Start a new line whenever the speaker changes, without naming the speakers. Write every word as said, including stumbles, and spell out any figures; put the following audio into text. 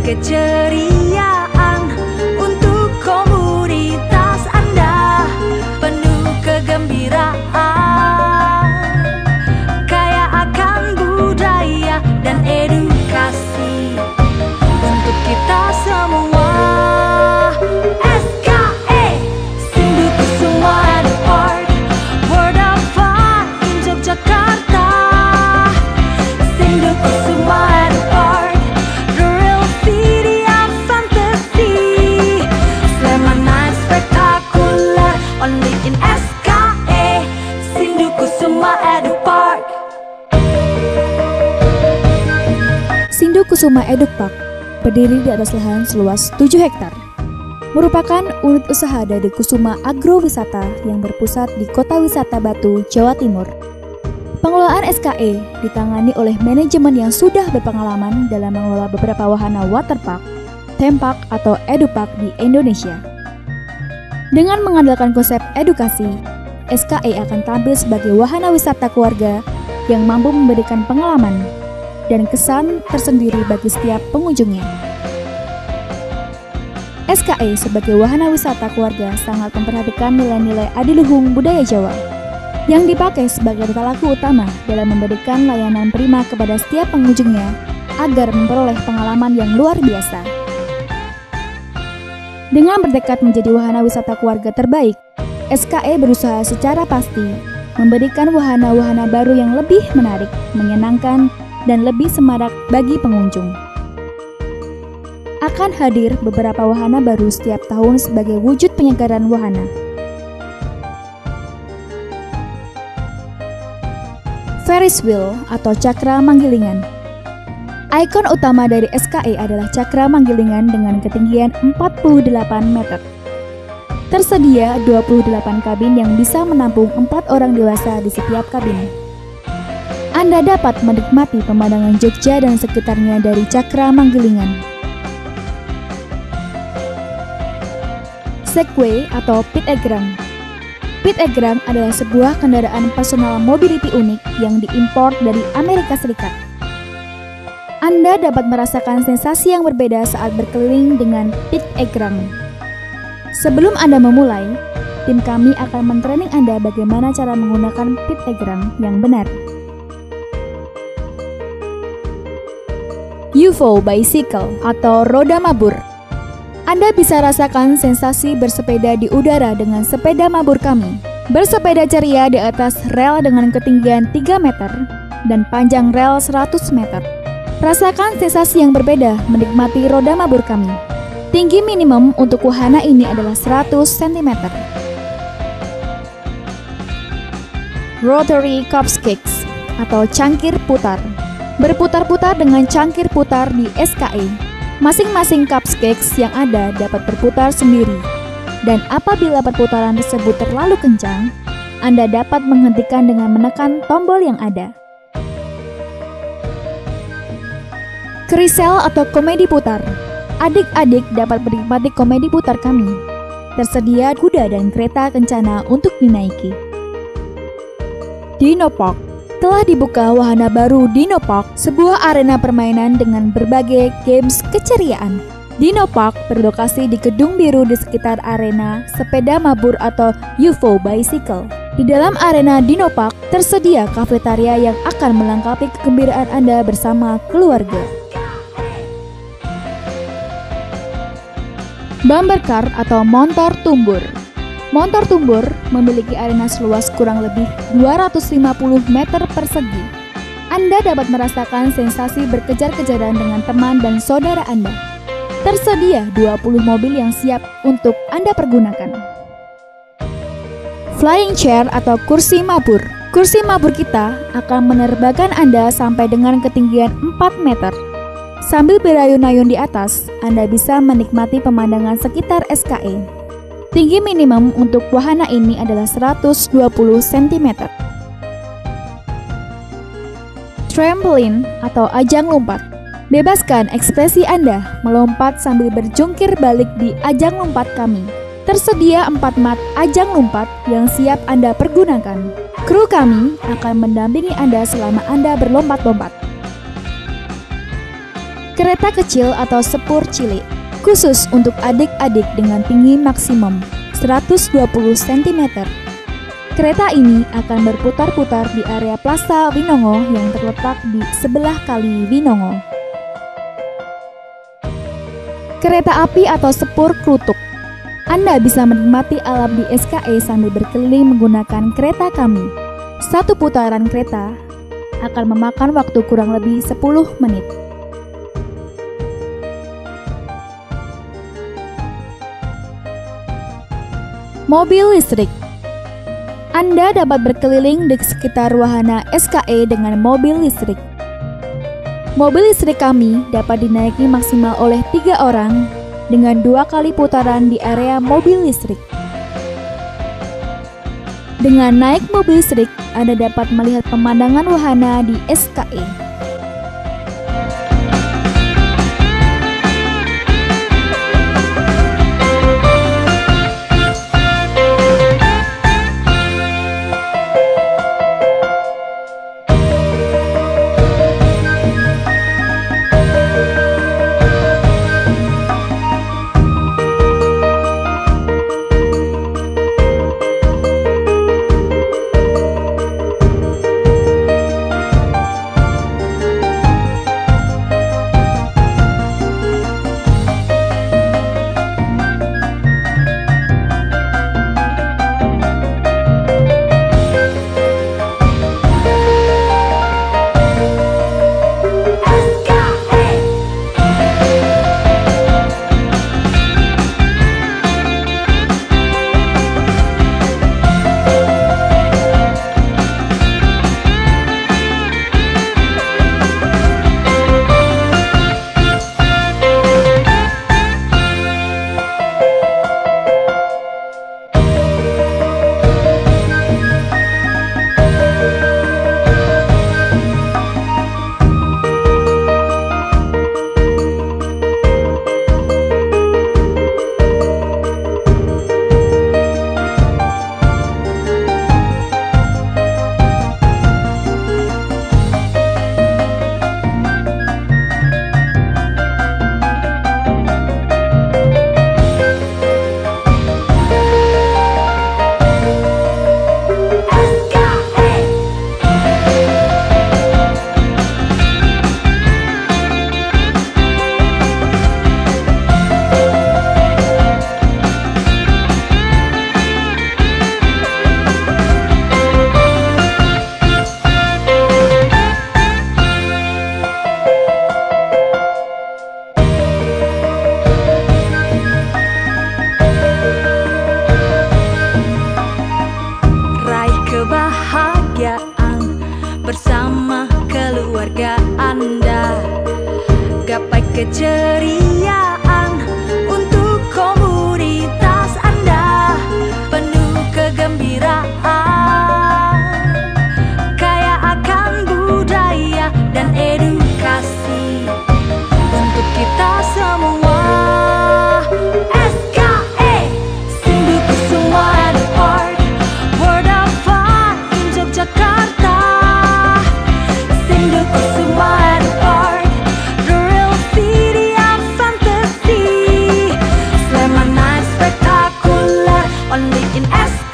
keceriaan untuk komunitas Anda, penuh kegembiraan, kaya akan budaya dan edukasi untuk kita semua. S K E Sindu Kusuma Edu Park, World of Fun in Yogyakarta. Sindu Kusuma Edu Park, the real city of fantasy. Sleman Night Spectacular, only in S K E Sindu Kusuma Edu Park.
Sindu Kusuma Edu Park berdiri di atas lahan seluas tujuh hektar. Merupakan unit usaha dari Kusuma Agrowisata yang berpusat di Kota Wisata Batu, Jawa Timur. Pengelolaan S K E ditangani oleh manajemen yang sudah berpengalaman dalam mengelola beberapa wahana waterpark, theme park atau edupark di Indonesia. Dengan mengandalkan konsep edukasi, S K E akan tampil sebagai wahana wisata keluarga yang mampu memberikan pengalaman dan kesan tersendiri bagi setiap pengunjungnya. S K E sebagai wahana wisata keluarga sangat memperhatikan nilai-nilai adiluhung budaya Jawa yang dipakai sebagai tata laku utama dalam memberikan layanan prima kepada setiap pengunjungnya agar memperoleh pengalaman yang luar biasa. Dengan bertekad menjadi wahana wisata keluarga terbaik, S K E berusaha secara pasti memberikan wahana-wahana baru yang lebih menarik, menyenangkan, dan lebih semarak bagi pengunjung. Akan hadir beberapa wahana baru setiap tahun sebagai wujud penyegaran wahana. Ferris wheel atau cakra manggilingan. Ikon utama dari S K E adalah cakra manggilingan dengan ketinggian empat puluh delapan meter. Tersedia dua puluh delapan kabin yang bisa menampung empat orang dewasa di setiap kabin. Anda dapat menikmati pemandangan Jogja dan sekitarnya dari cakra manggilingan. Segway atau Pit Egrang. Pit Egrang adalah sebuah kendaraan personal mobility unik yang diimpor dari Amerika Serikat. Anda dapat merasakan sensasi yang berbeda saat berkeliling dengan Pit Egrang. Sebelum Anda memulai, tim kami akan mentraining Anda bagaimana cara menggunakan Pit Egrang yang benar. U F O Bicycle atau roda mabur. Anda bisa rasakan sensasi bersepeda di udara dengan sepeda mabur kami. Bersepeda ceria di atas rel dengan ketinggian tiga meter dan panjang rel seratus meter. Rasakan sensasi yang berbeda menikmati roda mabur kami. Tinggi minimum untuk wahana ini adalah seratus sentimeter. Rotary Cupcakes atau cangkir putar. Berputar-putar dengan cangkir putar di S K E. Masing-masing cupcakes yang ada dapat berputar sendiri, dan apabila perputaran tersebut terlalu kencang, Anda dapat menghentikan dengan menekan tombol yang ada. Carousel atau komedi putar. Adik-adik dapat menikmati komedi putar kami. Tersedia kuda dan kereta kencana untuk dinaiki. Dino Park. Telah dibuka wahana baru Dino Park, sebuah arena permainan dengan berbagai games keceriaan. Dino Park berlokasi di gedung biru di sekitar arena sepeda mabur atau U F O Bicycle. Di dalam arena Dino Park tersedia kafetaria yang akan melengkapi kegembiraan Anda bersama keluarga. Bumper car atau motor tumbur. Motor tumbur memiliki arena seluas kurang lebih dua ratus lima puluh meter persegi. Anda dapat merasakan sensasi berkejar-kejaran dengan teman dan saudara Anda. Tersedia dua puluh mobil yang siap untuk Anda pergunakan. Flying chair atau kursi mabur. Kursi mabur kita akan menerbangkan Anda sampai dengan ketinggian empat meter. Sambil berayun-ayun di atas, Anda bisa menikmati pemandangan sekitar S K E. Tinggi minimum untuk wahana ini adalah seratus dua puluh sentimeter. Trampolin atau ajang lompat. Bebaskan ekspresi Anda melompat sambil berjungkir balik di ajang lompat kami. Tersedia empat mat ajang lompat yang siap Anda pergunakan. Kru kami akan mendampingi Anda selama Anda berlompat-lompat. Kereta kecil atau sepur cilik, khusus untuk adik-adik dengan tinggi maksimum seratus dua puluh sentimeter. Kereta ini akan berputar-putar di area Plaza Winongo yang terletak di sebelah Kali Winongo. Kereta api atau sepur kerutuk. Anda bisa menikmati alam di S K E sambil berkeliling menggunakan kereta kami. Satu putaran kereta akan memakan waktu kurang lebih sepuluh menit. Mobil listrik. Anda dapat berkeliling di sekitar wahana S K E dengan mobil listrik. Mobil listrik kami dapat dinaiki maksimal oleh tiga orang dengan dua kali putaran di area mobil listrik. Dengan naik mobil listrik, Anda dapat melihat pemandangan wahana di S K E.
bersama keluarga Anda. Gapai keceriaan untuk komunitas Anda, penuh kegembiraan, kaya akan budaya dan edukasi untuk kita semua. S K E Sindu Kusuma Edu Park, World of Fun in Yogyakarta. Sindu Kusuma Edu Park, the real city of fantasy. Sleman Night spectacular, only in S K E.